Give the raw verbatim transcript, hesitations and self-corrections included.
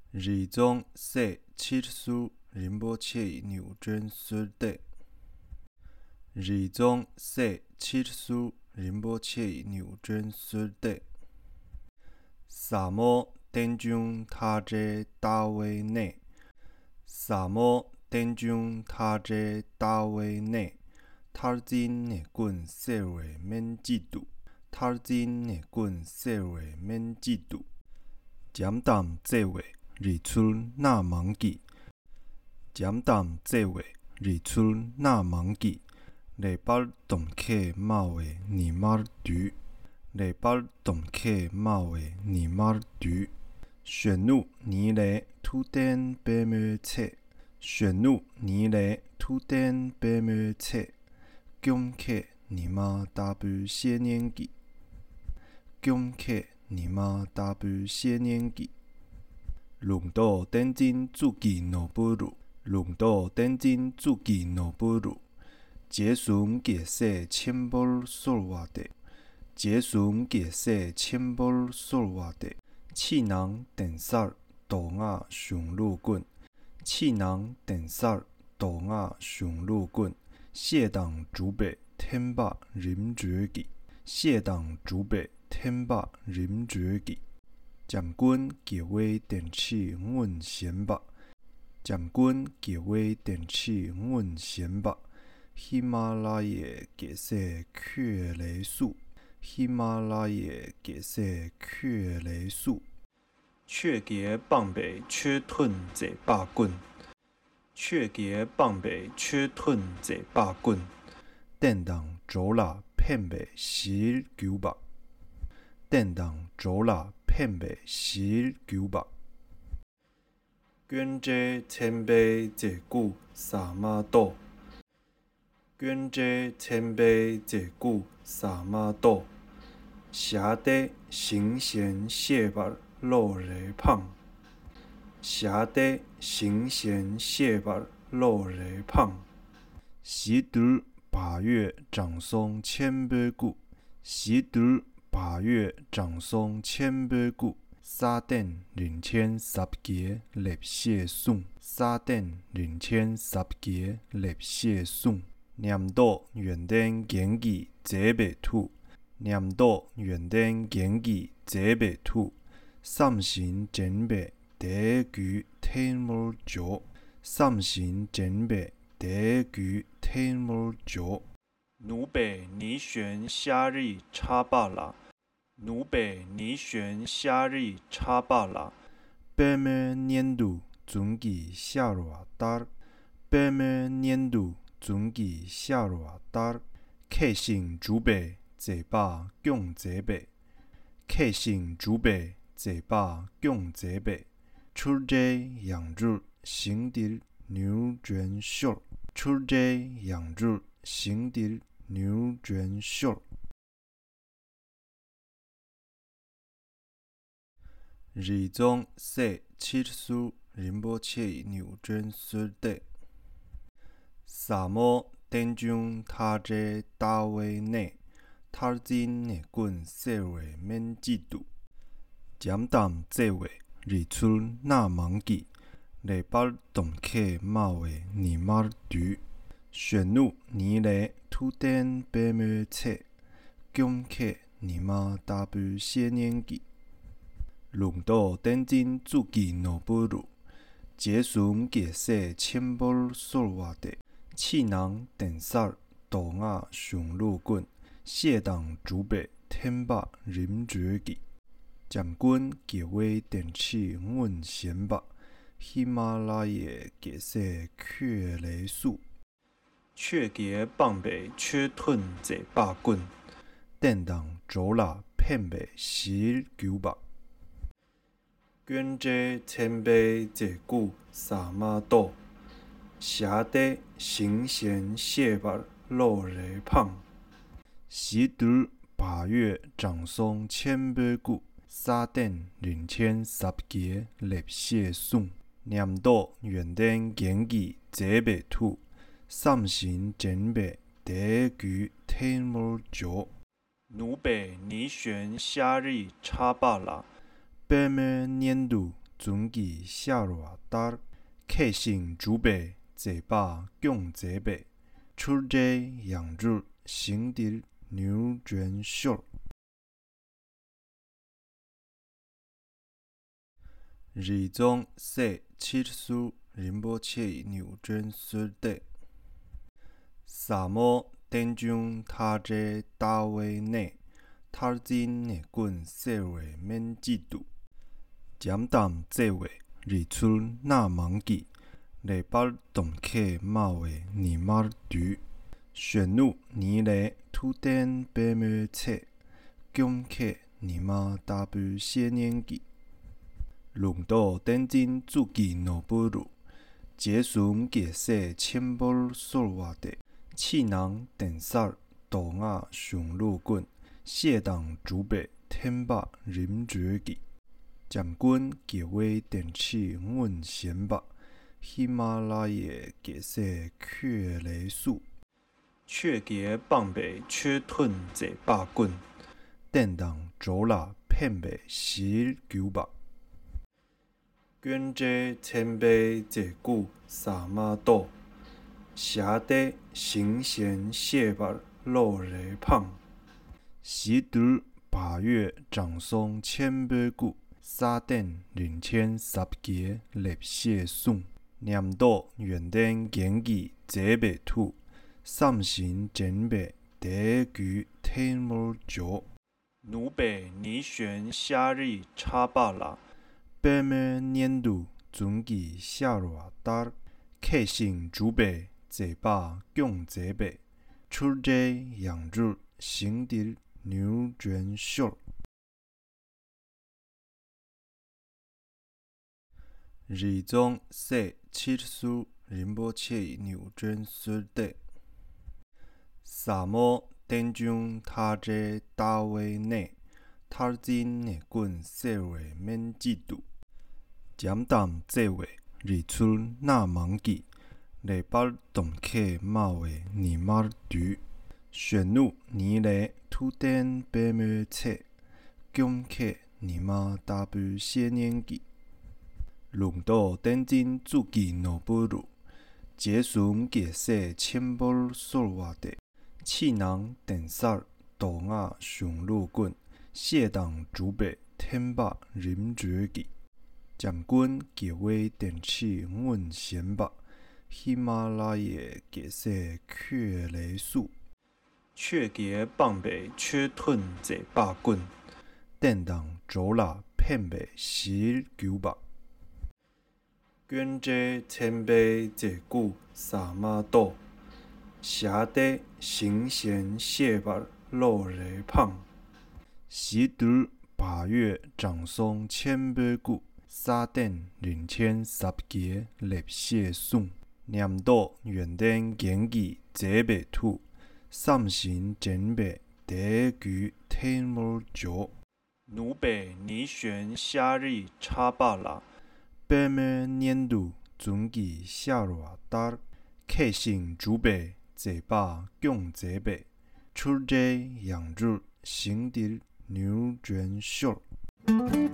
二宗说七书仁波切牛真师弟。二宗说七书仁波切牛真师弟。萨摩天中他者大卫内。萨摩天中他者大卫内。他真的棍社会免制度。他真的棍社会免制度。减淡这位日春那芒吉。减淡这位日春那芒吉。礼拜动客马尾尼马杜。礼拜动客马尾尼马杜。旋律尼雷土电白梅切。旋律尼雷土电白梅切。恭客尼玛大不些年纪。恭客尼玛大不些年纪。龙岛天津主机诺布鲁。龙岛天津主机诺布鲁。结束结束千波索瓦的。结束结束千波索瓦的。气囊电塞多亚雄鹿棍。气囊电塞多亚雄鹿棍。谢党主北天霸任绝技。谢党主北天霸任绝技。将军结尾电器阮先吧。将军结尾电器阮先吧。喜马拉雅结色缺雷素。喜马拉雅结色缺雷素。雀杰棒北缺吞这霸棍。雀杰棒北缺吞这霸棍。电动走啦骗北十九百。电动走啦骗北十九百。捐者千倍这句萨玛多。捐者千倍这句萨玛多。下得行贤谢把落雷胖。下得行贤谢把落雷胖。习读八月长松千倍故。习读八月长松千倍故。沙甸零千十节立谢颂。沙甸零千十节立谢颂。念到原点gen技这白土。念到原点gen技这白土。三神真白第句天母脚。三神真白第句天母脚。奴北尼旋夏日插巴拉。奴北尼旋夏日插巴拉。北面年度总计夏罗达。北面年度总计夏罗达。客性主北这把共这北。客性主北这把共这北。出街养日行的牛卷袖。出街养日行的牛卷袖。二宗说七书仁波切牛真师弟。萨摩天中他者大卫内。他真的棍社会免制度。减淡这位日春那芒吉。礼拜动客马尾尼马杜。旋律尼雷土电白梅切。恭客尼玛大不些年纪。龙岛天津主机诺布鲁。结束结束千波索瓦的。气囊电塞多亚雄鹿棍。谢党主北天霸任绝技。将军结尾电器阮先吧。喜马拉雅结色缺雷素。雀杰棒北缺吞这霸棍。电动走啦骗北十九百。捐者千倍这句萨玛多。下得行贤谢把落雷胖。习读八月长松千倍故。沙甸零千十节立谢颂。念到原点gen技这白土。三神真白第句天母脚。奴北尼旋夏日插巴拉。北面年度存记下热达，客性主白，坐把供坐白，出街养日，行得牛卷袖。日中说七书仁波切牛卷袖底，萨摩顶中他者大卫内，他真内棍社会免制度。简单这话，日出那忙记，礼拜动客马为尼马dü旋律尼来土电白梅册，供客尼马大布些年纪。龙岛顶真自己脑不如，结顺结色千波所话的，气囊电塞豆芽上路棍，谢当主白天白饮绝技。将军结尾电器问贤吧，喜马拉雅结色缺雷树，缺结棒北缺吞这把棍，电当走啦骗北十九把，卷这千杯这古萨马多，下得行贤谢把落雷胖，时度八月长松千杯古。沙电零千十节立谢送，念到原电gen技这白土，三行真白第句天魔脚，奴北泥旋夏日插巴拉，北面年度总计下热达，客性主白这把供这白，出街养日行得牛卷袖。日中说七书仁波切牛卷袖底，萨摩顶中他者大卫内，他真内棍社会免制度。简单这话，日出那忙记，礼拜动客马为尼马dü旋律尼来土电白梅册，供客尼马大布些年纪。龙岛顶真自己脑不如，结顺结色千波所话的，气囊电塞豆芽上路棍，谢当主白天白饮绝技。将军结尾电器问贤吧，喜马拉雅结色缺雷树，缺结棒北缺吞这把棍，电当走啦骗北十九把。卷这千杯这古萨马多，下得行贤谢把落雷胖，时度八月长松千杯古，沙电零千十节立谢送，念到原电gen技这白土，三行真白第句天魔脚，奴北泥旋夏日插巴拉。北面年度总计下热达，客性主白这把供这白，出街养日行得牛卷袖。